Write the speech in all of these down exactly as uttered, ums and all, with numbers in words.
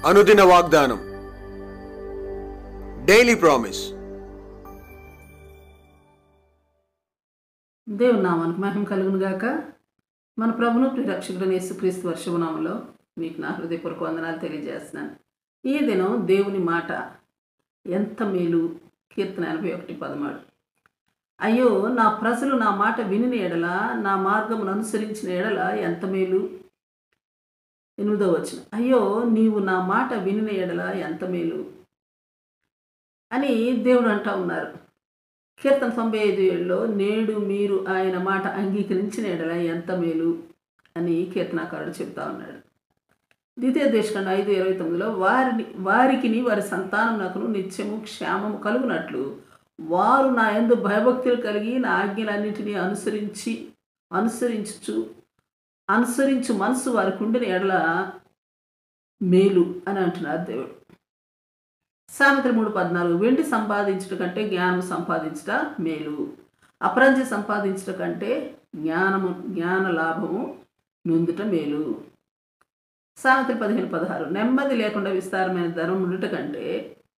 అనుదిన వాగ్దానం, daily promise. దేవుని నామానికి మహిమ కలుగును గాక. మన ప్రభును ప్రియరక్షకుడైన యేసుక్రీస్తు వర్షభనామంలో మీకు నా హృదయపూర్వక వందనాలు తెలియజేస్తున్నాను. ఈ దినం దేవుని మాట ఎంత మేలు. కీర్తన ఎనభై ఒకటి పదమూడు. అయ్యో, నా ప్రజలు నా మాట వినిన ఎడల, నా మార్గమును అనుసరించిన ఎడల ఎంత మేలు. ఎనిమిదో వచనం, అయ్యో నీవు నా మాట వినిన ఎడల ఎంత మేలు అని దేవుడు అంటా ఉన్నారు. కీర్తన తొంభై ఐదు ఏడులో నేడు మీరు ఆయన మాట అంగీకరించిన ఎడల ఎంత మేలు అని కీర్తనాకారుడు చెప్తా ఉన్నాడు. ద్వితీయ దేశకాండం ఐదు ఇరవై తొమ్మిదిలో వారిని వారికి వారి సంతానం నాకు నిత్యము క్షేమము కలుగునట్లు వారు నా యందు భయభక్తులు కలిగి నా ఆజ్ఞలన్నింటినీ అనుసరించి అనుసరించు అనుసరించు మనసు వారికి ఉండిన ఎడల మేలు అని అంటున్నారు దేవుడు. సామెతలు మూడు పద్నాలుగు, వెండి సంపాదించడం కంటే జ్ఞానం సంపాదించట మేలు, అపరంజి సంపాదించడం కంటే జ్ఞానము జ్ఞాన లాభము నొందుట మేలు. సామెతలు పదిహేను పదహారు, నెమ్మది లేకుండా విస్తారమైన ధనం ఉండుట కంటే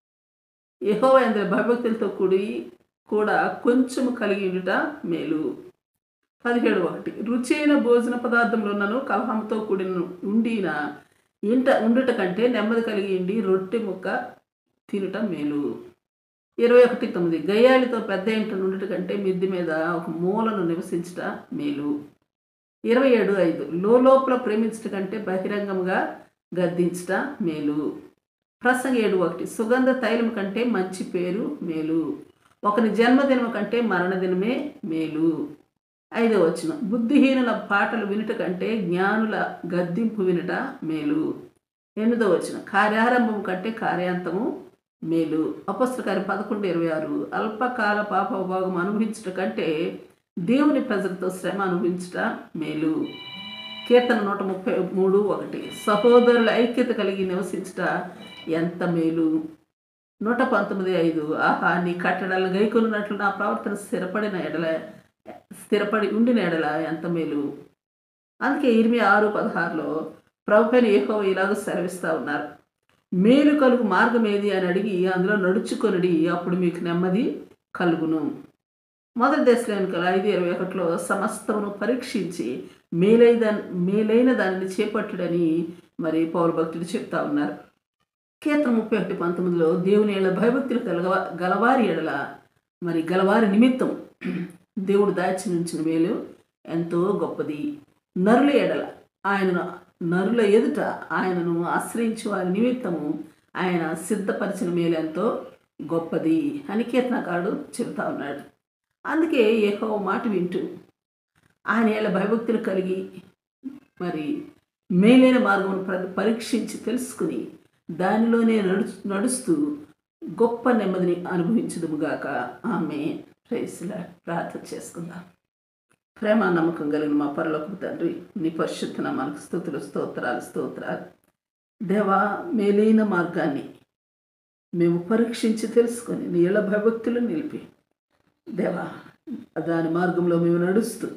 యెహోవా యందు భయభక్తులతో కూడి కూడా కొంచెము కలిగి ఉండుట మేలు. పదిహేడు ఒకటి, రుచి అయిన భోజన పదార్థంలోనూ కలహంతో కూడిన ఉండిన ఇంట ఉండుట కంటే నెమ్మది కలిగి ఉండి రొట్టె ముక్క తినటం మేలు. ఇరవై ఒకటి తొమ్మిది, గయ్యాళితో పెద్ద ఇంట నుండుట కంటే మిద్ది మీద ఒక మూలను నివసించట మేలు. ఇరవై ఏడు ఐదు, లోపల ప్రేమించట కంటే బహిరంగంగా గద్దించట మేలు. ప్రసంగి ఏడు ఒకటి, సుగంధ తైలం కంటే మంచి పేరు మేలు, ఒకని జన్మదినం కంటే మరణదినమే మేలు. ఐదవ వచనం, బుద్ధిహీనుల పాటలు వినుట కంటే జ్ఞానుల గద్దింపు వినుట మేలు. ఎనిమిదవ వచనం, కార్యారంభం కంటే కార్యాంతము మేలు. అపొస్తలుల కార్యం పదకొండు ఇరవై ఆరు, అల్పకాల పాప భోగం అనుభవించుట కంటే దేవుని ప్రజలతో శ్రమ అనుభవించుట మేలు. కీర్తన నూట ముప్పై మూడు ఒకటి, సహోదరుల ఐక్యత కలిగి నివసించుట ఎంత మేలు. నూట పంతొమ్మిది ఐదు, ఆహా నీ కట్టడాలను గైకొన్నట్లు నా ప్రవర్తన స్థిరపడిన ఎడల స్థిరపడి ఉండిన ఎడల ఎంత మేలు. అందుకే ఇరవై ఆరు పదహారులో ప్రభువైన యెహోవా ఇలాగ సెలవిస్తూ ఉన్నారు, మేలు కలుగు మార్గం ఏది అని అడిగి అందులో నడుచుకొనిడి, అప్పుడు మీకు నెమ్మది కలుగును. మొదటి దశలోనికల ఐదు ఇరవై ఒకటిలో సమస్తమును పరీక్షించి మేలైన మేలైన దానిని చేపట్టుడని మరి పౌరు భక్తులు చెప్తా ఉన్నారు. కీర్తన ముప్పై ఒకటి పంతొమ్మిదిలో దేవుని ఎడల భయభక్తులు కలగ గలవారి ఎడల మరి గలవారి నిమిత్తం దేవుడు దాచి ఉంచిన మేలు ఎంతో గొప్పది. నరుల ఎడల ఆయన నరుల ఎదుట ఆయనను ఆశ్రయించు వారి నిమిత్తము ఆయన సిద్ధపరిచిన మేలు ఎంతో గొప్పది అని కీర్తనకారుడు చెబుతా ఉన్నాడు. అందుకే యెహోవా మాట వింటూ ఆయన ఎడల భయభక్తులు కలిగి మరి మేలైన మార్గమును పరీక్షించి తెలుసుకుని దానిలోనే నడు నడుస్తూ గొప్ప నెమ్మదిని అనుభవించుదుముగాక. ఆమేన్. Praise lord. ప్రార్థన చేసుకుందాం. ప్రేమ నమ్మకం కలిగిన మా పరలోకపు తండ్రి, నీ పరిశుద్ధ నామానికి స్తుతులు స్తోత్రాలు స్తోత్రాలు. దేవా, మేలైన మార్గాన్ని మేము పరీక్షించి తెలుసుకొని నీ ఎడల భయభక్తులు నిలిపి దేవా దాని మార్గంలో మేము నడుస్తూ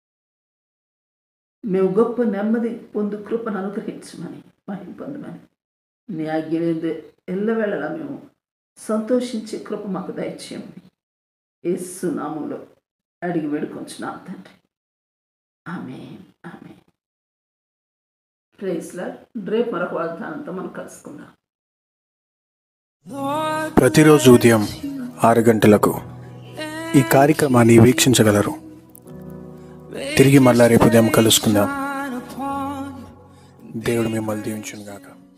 మేము గొప్ప నెమ్మది పొందు కృపను అనుగ్రహించమని మహిమ పొందమని నీ ఆజ్ఞ ఎల్లవేళలా మేము సంతోషించే కృప మాకు దయచేయమని యేసు నామములో అడిగి వేడుకొంచున్నాం తండ్రి. ఆమేన్. ఆమేన్. Praise lord. రేపు మరొక వాగ్దానంతో మనం కలుసుకుందాం. ప్రతిరోజు ఉదయం ఆరు గంటలకు ఈ కార్యక్రమాన్ని వీక్షించగలరు. తిరిగి మళ్ళా రేపు ఉదయం కలుసుకుందాం. దేవుడు మిమ్మల్ని దీవించును గాక.